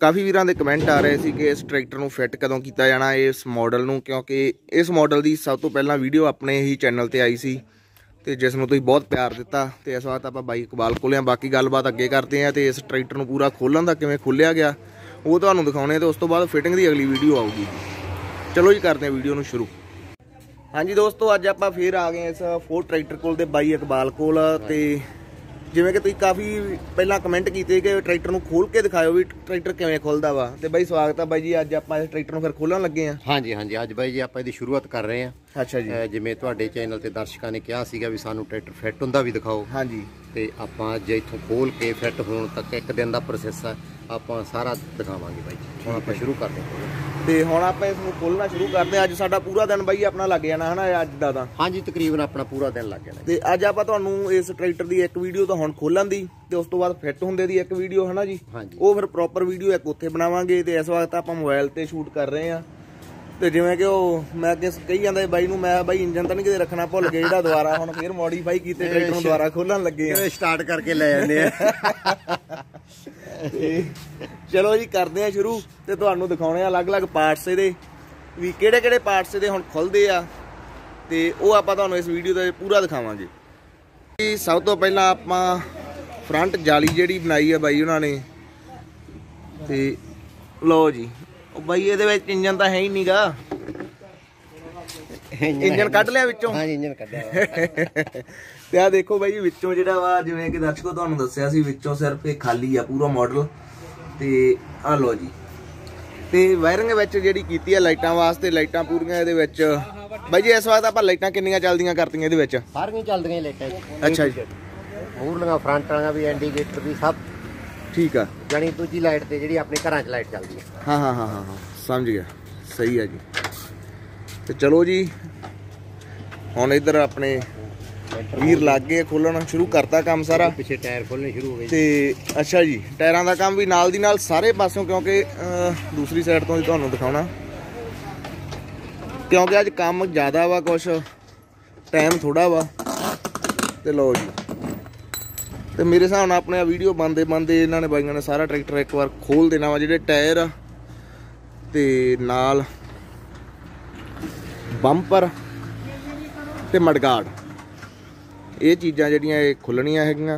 काफ़ी वीरां दे कमेंट आ रहे थे कि इस ट्रैक्टर नूं फिट कदों कीता जाना इस मॉडल नूं, क्योंकि इस मॉडल की सब तो पहला वीडियो अपने ही चैनल ते आई सी ते जिस नूं तुसीं बहुत प्यार दिता। तो इस वक्त आपां बाई इकबाल खोलिया, बाकी गलबात अगे करते हैं। तो इस ट्रैक्टर नूं पूरा खोलन दा किवें खोलिया गया वो तुहानूं दिखाउने, तो उस तो बाद फिटिंग की अगली वीडियो आऊगी। चलो जी करते हैं वीडियो नूं शुरू। हाँ जी दोस्तों, अज आप फिर आ गए इस फोर्ड ट्रैक्टर कोल ते बाई इकबाल कोल। ते जिवें कि तुसीं काफ़ी पहला कमेंट किए कि ट्रैक्टर नूं खोल के दिखाओ भी ट्रैक्टर किवें खुलदा वा। ते बाई स्वागत है बाई जी, अज आप इस ट्रैक्टर नूं फिर खोलन लगे हैं। हाँ जी हाँ जी, अज बाई जी आप शुरुआत कर रहे हैं। अच्छा जी, जिवें तुहाडे चैनल ते दर्शकों ने कहा सीगा भी सानू ट्रैक्टर फिट हुंदा भी दिखाओ। हाँ जी, ते आपां अज इत्थों खोल के फिट होण तक एक दिन का प्रोसैस है, आपां सारा दिखावांगे बाई जी। हुण आपां शुरू करते हैं ਤੇ ਹੁਣ ਆਪਾਂ ਇਸ ਨੂੰ ਖੋਲਣਾ ਸ਼ੁਰੂ ਕਰਦੇ ਹਾਂ। ਅੱਜ ਸਾਡਾ ਪੂਰਾ ਦਿਨ ਬਾਈ ਆਪਣਾ ਲੱਗ ਜਾਣਾ ਹੈ ਨਾ ਅੱਜ ਦਾ ਤਾਂ। ਹਾਂਜੀ ਤਕਰੀਬਨ ਆਪਣਾ ਪੂਰਾ ਦਿਨ ਲੱਗ ਜਾਣਾ। ਤੇ ਅੱਜ ਆਪਾਂ ਤੁਹਾਨੂੰ ਇਸ ਟਰੈਕਟਰ ਦੀ ਇੱਕ ਵੀਡੀਓ ਤਾਂ ਹੁਣ ਖੋਲਣ ਦੀ ਤੇ ਉਸ ਤੋਂ ਬਾਅਦ ਫਿੱਟ ਹੁੰਦੇ ਦੀ ਇੱਕ ਵੀਡੀਓ ਹੈ ਨਾ ਜੀ, ਉਹ ਫਿਰ ਪ੍ਰੋਪਰ ਵੀਡੀਓ ਇੱਕ ਉੱਥੇ ਬਣਾਵਾਂਗੇ। ਤੇ ਇਸ ਵਕਤ ਆਪਾਂ ਮੋਬਾਈਲ ਤੇ ਸ਼ੂਟ ਕਰ ਰਹੇ ਹਾਂ। ਤੇ ਜਿਵੇਂ ਕਿ ਉਹ ਮੈਂ ਅੱਗੇ ਕਹੀ ਜਾਂਦਾ ਬਾਈ ਨੂੰ, ਮੈਂ ਬਾਈ ਇੰਜਨ ਤਾਂ ਨਹੀਂ ਕਿਤੇ ਰੱਖਣਾ ਭੁੱਲ ਗਏ, ਜਿਹੜਾ ਦੁਬਾਰਾ ਹੁਣ ਫਿਰ ਮੋਡੀਫਾਈ ਕੀਤੇ ਟਰੈਕਟਰ ਨੂੰ ਦੁਬਾਰਾ ਖੋਲਣ ਲੱਗੇ ਆ, ਸਟਾਰਟ ਕਰਕੇ ਲੈ ਜਾਂਦੇ ਆ। ਚਲੋ ਜੀ ਕਰਦੇ ਆ ਸ਼ੁਰੂ ਤੇ ਤੁਹਾਨੂੰ ਦਿਖਾਉਣੇ ਆ ਅਲੱਗ-ਅਲੱਗ ਪਾਰਟਸ ਇਹਦੇ ਵੀ ਕਿਹੜੇ-ਕਿਹੜੇ ਪਾਰਟਸ ਇਹਦੇ ਹੁਣ ਖੁੱਲਦੇ ਆ ਤੇ ਉਹ ਆਪਾਂ ਤੁਹਾਨੂੰ ਇਸ ਵੀਡੀਓ ਤੇ ਪੂਰਾ ਦਿਖਾਵਾਂਗੇ। ਜੀ ਸਭ ਤੋਂ ਪਹਿਲਾਂ ਆਪਾਂ ਫਰੰਟ ਜਾਲੀ ਜਿਹੜੀ ਬਣਾਈ ਆ ਬਾਈ ਉਹਨਾਂ ਨੇ, ਤੇ ਲਓ ਜੀ ਉਹ ਬਾਈ ਇਹਦੇ ਵਿੱਚ ਇੰਜਨ ਤਾਂ ਹੈ ਹੀ ਨਹੀਂਗਾ, ਇੰਜਨ ਕੱਢ ਲਿਆ ਵਿੱਚੋਂ। ਹਾਂ ਇੰਜਨ ਕੱਢਿਆ। ਤੇ ਆ ਦੇਖੋ ਬਾਈ ਵਿੱਚੋਂ ਜਿਹੜਾ ਵਾ ਜਿਵੇਂ ਕਿ ਦਰਸ਼ਕੋ ਤੁਹਾਨੂੰ ਦੱਸਿਆ ਸੀ ਵਿੱਚੋਂ ਸਿਰਫ ਇਹ ਖਾਲੀ ਆ ਪੂਰਾ ਮਾਡਲ। ਤੇ ਆ ਲਓ ਜੀ, ਤੇ ਵਾਇਰਿੰਗ ਵਿੱਚ ਜਿਹੜੀ ਕੀਤੀ ਆ ਲਾਈਟਾਂ ਵਾਸਤੇ, ਲਾਈਟਾਂ ਪੂਰੀਆਂ ਇਹਦੇ ਵਿੱਚ ਬਾਈ ਜੀ। ਇਸ ਵਕਤ ਆਪਾਂ ਲਾਈਟਾਂ ਕਿੰਨੀਆਂ ਚੱਲਦੀਆਂ ਕਰਤੀਆਂ ਇਹਦੇ ਵਿੱਚ? ਸਾਰੀਆਂ ਚੱਲਦੀਆਂ ਲਾਈਟਾਂ। ਅੱਛਾ ਜੀ, ਮੂਹਰਲੀਆਂ ਫਰੰਟ ਵਾਲੀਆਂ ਵੀ, ਇੰਡੀਕੇਟਰ ਵੀ ਸਭ ਠੀਕ ਆ। ਜਾਨੀ ਦੂਜੀ ਲਾਈਟ ਤੇ ਜਿਹੜੀ ਆਪਣੇ ਘਰਾਂ 'ਚ ਲਾਈਟ ਚੱਲਦੀ ਹੈ। ਹਾਂ ਹਾਂ ਹਾਂ ਹਾਂ ਹਾਂ ਸਮਝ ਗਿਆ, ਸਹੀ ਆ ਜੀ। ਤੇ ਚਲੋ ਜੀ ਹੁਣ ਇੱਧਰ ਆਪਣੇ ਵੀਰ ਲੱਗ ਗਏ ਖੋਲਣਾ ਸ਼ੁਰੂ ਕਰਤਾ ਕੰਮ ਸਾਰਾ। ਪਿੱਛੇ ਟਾਇਰ ਖੋਲਣੇ ਸ਼ੁਰੂ ਹੋ ਗਏ ਤੇ ਅੱਛਾ ਜੀ, ਟਾਇਰਾਂ ਦਾ ਕੰਮ ਵੀ ਨਾਲ ਦੀ ਨਾਲ ਸਾਰੇ ਪਾਸਿਓਂ, ਕਿਉਂਕਿ ਦੂਸਰੀ ਸਾਈਡ ਤੋਂ ਤੁਹਾਨੂੰ ਦਿਖਾਉਣਾ ਕਿਉਂਕਿ ਅੱਜ ਕੰਮ ਜ਼ਿਆਦਾ ਵਾ, ਕੁਛ ਟਾਈਮ ਥੋੜਾ ਵਾ। ਤੇ ਲਓ ਜੀ, ਤੇ ਮੇਰੇ ਹਿਸਾਬ ਨਾਲ ਆਪਣੇ ਵੀਡੀਓ ਬਣਦੇ ਇਹਨਾਂ ਨੇ ਬਾਈਆਂ ਨੇ ਸਾਰਾ ਟਰੈਕਟਰ ਇੱਕ ਵਾਰ ਖੋਲ ਦੇਣਾ ਵਾ। ਜਿਹੜੇ ਟਾਇਰ ਆ ਤੇ ਨਾਲ ਬੰਪਰ ਤੇ ਮਡਗਾਰਡ, ਇਹ ਚੀਜ਼ਾਂ ਜਿਹੜੀਆਂ ਇਹ ਖੁੱਲਣੀਆਂ ਹੈਗੀਆਂ।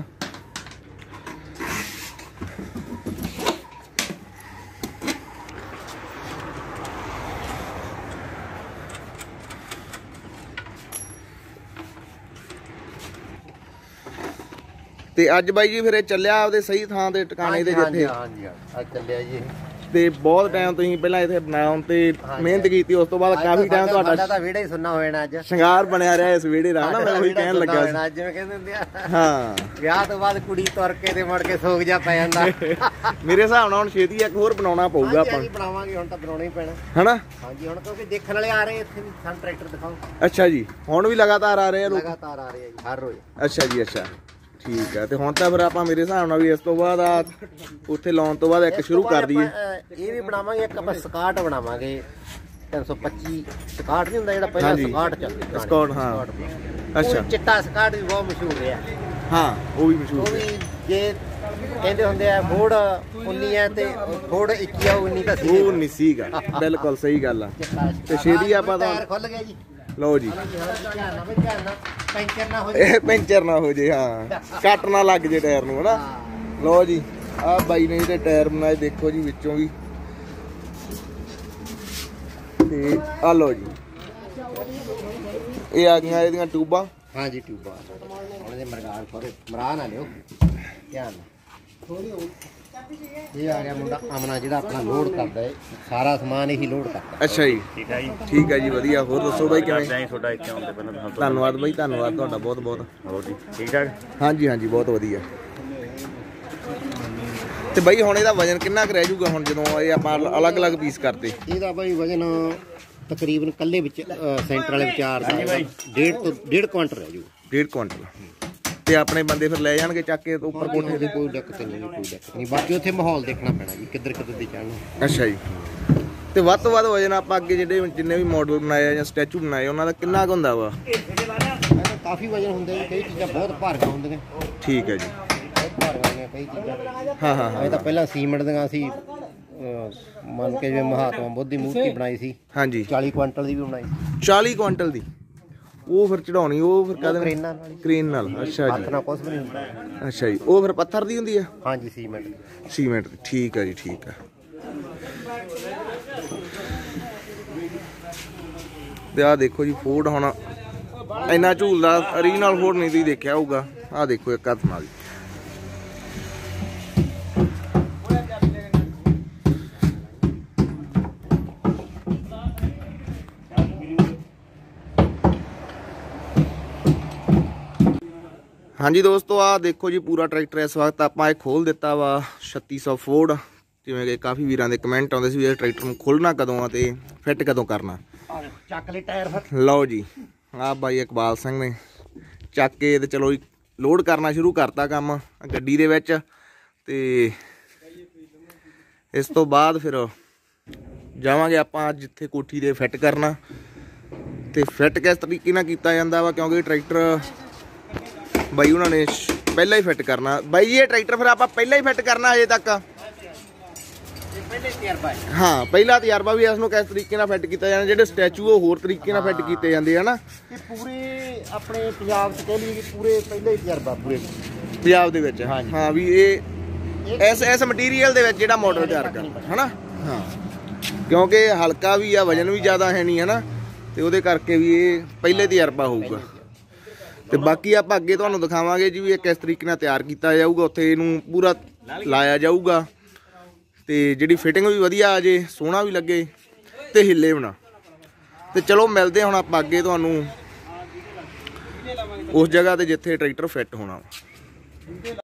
ਤੇ ਅੱਜ ਬਾਈ ਜੀ ਫਿਰ ਇਹ ਚੱਲਿਆ ਆਪਦੇ ਸਹੀ ਥਾਂ ਤੇ ਟਿਕਾਣੇ ਤੇ ਜਿੱਥੇ। ਹਾਂਜੀ ਅੱਜ ਚੱਲਿਆ ਜੀ। ਤੇ ਬਹੁਤ ਟਾਈਮ ਤੁਸੀਂ ਪਹਿਲਾਂ ਇੱਥੇ ਬਣਾਉਣ ਤੇ ਮਿਹਨਤ ਕੀਤੀ, ਉਸ ਤੋਂ ਬਾਅਦ ਕਾਫੀ ਟਾਈਮ ਤੁਹਾਡਾ ਤਾਂ ਵਿਹੜਾ ਹੀ ਸੁਣਨਾ ਹੋਣਾ ਅੱਜ, ਸ਼ਿੰਗਾਰ ਬਣਿਆ ਰਿਹਾ ਇਸ ਵਿਹੜੇ ਦਾ ਨਾ। ਮੈਂ ਉਹੀ ਕਹਿਣ ਲੱਗਾ ਸੀ, ਜਿਵੇਂ ਕਹਿੰਦੇ ਹੁੰਦੇ ਆ ਹਾਂ ਵਿਆਹ ਤੋਂ ਬਾਅਦ ਕੁੜੀ ਤੁਰ ਕੇ ਤੇ ਮੁੜ ਕੇ ਸੋਗ ਜਾ ਪੈ ਜਾਂਦਾ। ਮੇਰੇ ਹਿਸਾਬ ਨਾਲ ਹੁਣ ਛੇਤੀ ਇੱਕ ਹੋਰ ਬਣਾਉਣਾ ਪਊਗਾ ਆਪਾਂ। ਬਣਾਵਾਂਗੇ ਹੁਣ ਤਾਂ ਬਣਾਉਣਾ ਹੀ ਪੈਣਾ ਹਨਾ। ਹਾਂਜੀ ਹੁਣ ਕਿਉਂਕਿ ਦੇਖਣ ਵਾਲੇ ਆ ਰਹੇ ਇੱਥੇ ਵੀ, ਸਾਨੂੰ ਟਰੈਕਟਰ ਦਿਖਾਓ। ਅੱਛਾ ਜੀ, ਹੁਣ ਵੀ ਲਗਾਤਾਰ ਆ ਰਹੇ ਆ ਲੋਕ? ਲਗਾਤਾਰ ਆ ਰਹੇ ਆ ਜੀ, ਹਰ ਰੋਜ਼। ਅੱਛਾ ਜੀ, ਅੱਛਾ ਠੀਕ ਆ। ਤੇ ਹੁਣ ਤਾਂ ਫਿਰ ਆਪਾਂ ਮੇਰੇ ਹਿਸਾਬ ਨਾਲ ਵੀ ਇਸ ਤੋਂ ਬਾਅਦ ਆ ਉੱਥੇ ਲਾਉਣ ਤੋਂ ਬਾਅਦ ਇੱਕ ਸ਼ੁਰੂ ਕਰ ਦਈਏ। ਇਹ ਵੀ ਬਣਾਵਾਂਗੇ ਇੱਕ ਆਪਾਂ ਸਕਾਟ ਬਣਾਵਾਂਗੇ 325 ਸਕਾਟ ਨਹੀਂ ਹੁੰਦਾ ਜਿਹੜਾ ਪਹਿਲਾਂ ਸਕਾਟ ਚੱਲਦਾ ਸਕਾਟ। ਹਾਂ ਅੱਛਾ, ਚਿੱਟਾ ਸਕਾਟ ਵੀ ਬਹੁਤ ਮਸ਼ਹੂਰ ਹੈ। ਹਾਂ ਉਹ ਵੀ ਮਸ਼ਹੂਰ। ਉਹ ਵੀ ਜੇ ਕਹਿੰਦੇ ਹੁੰਦੇ ਆ ਫੋਰਡ 19 ਹੈ ਤੇ ਫੋਰਡ 21 ਆ, 19 ਤਾਂ ਸੀ, ਉਹ ਨਹੀਂ ਸੀਗਾ। ਬਿਲਕੁਲ ਸਹੀ ਗੱਲ ਆ। ਤੇ ਛੇਤੀ ਆਪਾਂ ਤਾਂ ਖੁੱਲ ਗਿਆ ਜੀ। ਲਓ ਜੀ, ਪੈਂਚਰ ਨਾ ਹੋ ਜੇ, ਹਾਂ ਕੱਟ ਨਾ ਲੱਗ ਜੇ ਟਾਇਰ ਨੂੰ ਹਨਾ। ਲਓ ਜੀ ਆਹ ਬਾਈ ਨੇ ਇਹਦੇ ਟਾਇਰ ਬਣਾਏ ਦੇਖੋ ਜੀ ਵਿੱਚੋਂ ਵੀ। ਤੇ ਆ ਲਓ ਜੀ, ਇਹ ਆ ਗਈਆਂ ਇਹਦੀਆਂ ਟਿਊਬਾਂ। ਹਾਂ ਜੀ ਟਿਊਬਾਂ। ਹੁਣ ਇਹਦੇ ਮਰਗਾਰ ਥੋੜੇ ਮਰਾ ਨਾ ਲਿਓ, ਧਿਆਨ ਨਾਲ। ਇਹ ਆ ਗਿਆ ਮੁੰਡਾ ਅਮਨਾ ਜਿਹੜਾ ਆਪਣਾ ਲੋਡ ਕਰਦਾ ਹੈ, ਸਾਰਾ ਸਮਾਨ ਇਹੀ ਲੋਡ ਕਰਦਾ। ਅੱਛਾ ਜੀ, ਠੀਕ ਹੈ ਜੀ, ਠੀਕ ਹੈ ਜੀ, ਵਧੀਆ। ਹੋਰ ਦੱਸੋ ਬਾਈ ਕਿਵੇਂ? ਤੁਹਾਡਾ ਇੱਥੇ ਆਉਣ ਦੇ ਪਹਿਲਾਂ ਧੰਨਵਾਦ ਬਾਈ, ਧੰਨਵਾਦ ਤੁਹਾਡਾ ਬਹੁਤ ਬਹੁਤ। ਹੋਰ ਜੀ ਠੀਕ ਠਾਕ? ਹਾਂਜੀ ਹਾਂਜੀ ਬਹੁਤ ਵਧੀਆ। ਤੇ ਬਾਈ ਹੁਣ ਇਹਦਾ ਵਜਨ ਕਿੰਨਾ ਕੁ ਰਹਿ ਜਾਊਗਾ ਹੁਣ ਜਦੋਂ ਇਹ ਆਪਾਂ ਅਲੱਗ-ਅਲੱਗ ਪੀਸ ਕਰਤੇ? ਇਹਦਾ ਬਾਈ ਵਜਨ ਤਕਰੀਬਨ ਕੱਲੇ ਵਿੱਚ ਸੈਂਟਰ ਵਾਲੇ ਵਿਚਾਰ ਦਾ 1.5 ਕੁਆਂਟਲ ਰਹਿ ਜਾਊਗਾ। 1.5 ਕੁਆਂਟਲ। ਤੇ ਆਪਣੇ ਬੰਦੇ ਫਿਰ ਲੈ ਜਾਣਗੇ ਚੱਕ ਕੇ ਉੱਪਰ ਕੋਠੇ ਤੇ? ਕੋਈ ਦਿੱਕਤ ਨਹੀਂ, ਕੋਈ ਦਿੱਕਤ ਨਹੀਂ। ਬਾਕੀ ਉੱਥੇ ਮਾਹੌਲ ਦੇਖਣਾ ਪੈਣਾ ਜੀ, ਕਿੱਧਰ ਦੀ ਚੜ੍ਹਨਾ। ਅੱਛਾ ਜੀ, ਤੇ ਵੱਧ ਤੋਂ ਵੱਧ ਵਜਨ ਆਪਾਂ ਅੱਗੇ ਜਿੰਨੇ ਵੀ ਮਾਡਲ ਬਣਾਏ ਜਾਂ ਸਟੈਚੂ ਬਣਾਏ ਉਹਨਾਂ ਦਾ ਕਿੰਨਾ ਕੁ ਹੁੰਦਾ ਵਾ? ਕਾਫੀ ਵਜਨ ਹੁੰਦੇ, ਕਈ ਚੀਜ਼ਾਂ ਬਹੁਤ ਭਾਰੀਆਂ ਹੁੰਦੀਆਂ। ਠੀਕ ਹੈ ਜੀ, ਬਹੁਤ ਭਾਰੀਆਂ ਕਈ ਚੀਜ਼ਾਂ। ਹਾਂ ਹਾਂ ਹਾਂ। ਇਹ ਤਾਂ ਪਹਿਲਾਂ ਸੀਮੈਂਟ ਦੀਆਂ ਸੀ, ਮੰਨ ਕੇ ਜਿਵੇਂ ਮਹਾਤਮਾ ਬੁੱਧ ਦੀ ਮੂਰਤੀ ਬਣਾਈ ਸੀ ਹਾਂਜੀ 40 ਕੁਆਂਟਲ ਦੀ ਵੀ ਬਣਾਈ ਸੀ 40 ਕੁਆਂਟਲ ਦੀ। ਉਹ ਫਿਰ ਚੜਾਉਣੀ, ਉਹ ਫਿਰ ਕਾਹਦੇ ਨਾਲ? ਕਰੇਨਾਂ ਨਾਲ ਹੀ। ਕ੍ਰੇਨ ਨਾਲ। ਅੱਛਾ ਹੱਥ ਜੀ, ਨਾਲ ਕੁਛ ਵੀ ਨਹੀਂ ਹੁੰਦਾ। ਅੱਛਾ ਜੀ। ਉਹ ਫਿਰ ਪੱਥਰ ਦੀ ਹੁੰਦੀ ਆ? ਹਾਂਜੀ ਸੀਮੈਂਟ। ਸੀਮੈਂਟ ਦੀ, ਠੀਕ ਆ ਜੀ, ਠੀਕ ਆ। ਤੇ ਆਹ ਦੇਖੋ ਜੀ ਫੋਰਡ ਹੁਣ ਇੰਨਾ ਝੂਲਦਾ ਓਰੀਜਨਲ ਫੋਰਡ ਨਹੀਂ ਤੁਸੀਂ ਦੇਖਿਆ ਹੋਊਗਾ। ਆਹ ਦੇਖੋ ਇੱਕ ਹੱਥ ਨਾਲ। ਹਾਂਜੀ ਦੋਸਤੋ, ਆਹ ਦੇਖੋ ਜੀ ਪੂਰਾ ਟਰੈਕਟਰ ਇਸ ਵਕਤ ਆਪਾਂ ਇਹ ਖੋਲ ਦਿੱਤਾ ਵਾ 3600 ਫੋਰਡ। ਜਿਵੇਂ ਕਿ ਕਾਫੀ ਵੀਰਾਂ ਦੇ ਕਮੈਂਟ ਆਉਂਦੇ ਸੀ ਵੀ ਇਹ ਟਰੈਕਟਰ ਨੂੰ ਖੋਲਣਾ ਕਦੋਂ ਆ ਤੇ ਫਿੱਟ ਕਦੋਂ ਕਰਨਾ। ਚੱਕ ਲੈ ਟਾਇਰ ਫਿਰ। ਲਓ ਜੀ, ਆਹ ਬਾਈ ਇਕਬਾਲ ਸਿੰਘ ਨੇ ਚੱਕ ਕੇ ਤੇ ਚਲੋ ਲੋਡ ਕਰਨਾ ਸ਼ੁਰੂ ਕਰਤਾ ਕੰਮ ਗੱਡੀ ਦੇ ਵਿੱਚ। ਤੇ ਇਸ ਤੋਂ ਬਾਅਦ ਫਿਰ ਜਾਵਾਂਗੇ ਆਪਾਂ ਜਿੱਥੇ ਕੋਠੀ ਦੇ ਫਿੱਟ ਕਰਨਾ। ਤੇ ਫਿੱਟ ਕਿਸ ਤਰੀਕੇ ਨਾਲ ਕੀਤਾ ਜਾਂਦਾ ਵਾ, ਕਿਉਂਕਿ ਟਰੈਕਟਰ ਬਾਈ ਉਹਨਾਂ ਨੇ ਪਹਿਲਾਂ ਹੀ ਫਿੱਟ ਕਰਨਾ। ਬਾਈ ਜੀ ਇਹ ਟਰੈਕਟਰ ਫਿਰ ਆਪਾਂ ਪਹਿਲਾਂ ਹੀ ਫਿੱਟ ਕਰਨਾ ਅਜੇ ਤੱਕ? ਹਾਂ, ਪਹਿਲਾ ਤਜਰਬਾ ਵੀ ਇਸ ਨੂੰ ਕਿਸ ਤਰੀਕੇ ਨਾਲ ਫਿੱਟ ਕੀਤਾ ਜਾਣਾ। ਜਿਹੜੇ ਸਟੈਚੂ ਉਹ ਹੋਰ ਤਰੀਕੇ ਨਾਲ ਫਿੱਟ ਕੀਤੇ ਜਾਂਦੇ ਆ ਨਾ। ਇਹ ਪੂਰੇ ਆਪਣੇ ਪੰਜਾਬ 'ਚ ਕਹਿ ਲਈਏ ਪੂਰੇ ਪਹਿਲਾ ਹੀ ਤਜਰਬਾ ਪੂਰੇ ਪੰਜਾਬ ਦੇ ਵਿੱਚ। ਹਾਂ ਵੀ ਇਹ ਇਸ ਮਟੀਰੀਅਲ ਦੇ ਵਿੱਚ ਜਿਹੜਾ ਮਾਡਲ ਤਿਆਰ ਕਰਨਾ ਹਨਾ। ਹਾਂ, ਕਿਉਂਕਿ ਹਲਕਾ ਵੀ ਆ, ਵਜਨ ਵੀ ਜ਼ਿਆਦਾ ਹੈ ਨਹੀਂ ਹਨਾ, ਤੇ ਉਹਦੇ ਕਰਕੇ ਵੀ ਇਹ ਪਹਿਲੇ ਤਜਰਬਾ ਹੋਊਗਾ। ਤੇ ਬਾਕੀ ਆਪਾਂ ਅੱਗੇ ਤੁਹਾਨੂੰ ਦਿਖਾਵਾਂਗੇ ਜੀ ਵੀ ਇਹ ਕਿਸ ਤਰੀਕੇ ਨਾਲ ਤਿਆਰ ਕੀਤਾ ਜਾਊਗਾ। ਉੱਥੇ ਇਹਨੂੰ ਪੂਰਾ ਲਾਇਆ ਜਾਊਗਾ ਤੇ ਜਿਹੜੀ ਫਿਟਿੰਗ ਵੀ ਵਧੀਆ ਆ ਜੇ, ਸੋਹਣਾ ਵੀ ਲੱਗੇ ਤੇ ਹਿੱਲੇ ਬਣਾ। ਤੇ ਚਲੋ ਮਿਲਦੇ ਹੁਣ ਆਪਾਂ ਅੱਗੇ ਤੁਹਾਨੂੰ ਉਸ ਜਗ੍ਹਾ ਤੇ ਜਿੱਥੇ ਟਰੈਕਟਰ ਫਿੱਟ ਹੋਣਾ ਵਾ।